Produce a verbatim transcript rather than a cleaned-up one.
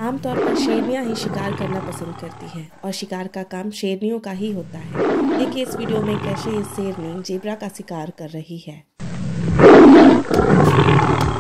आमतौर पर शेरनियाँ ही शिकार करना पसंद करती हैं और शिकार का काम शेरनियों का ही होता है। देखिए इस वीडियो में कैसे ये शेरनी जेब्रा का शिकार कर रही है।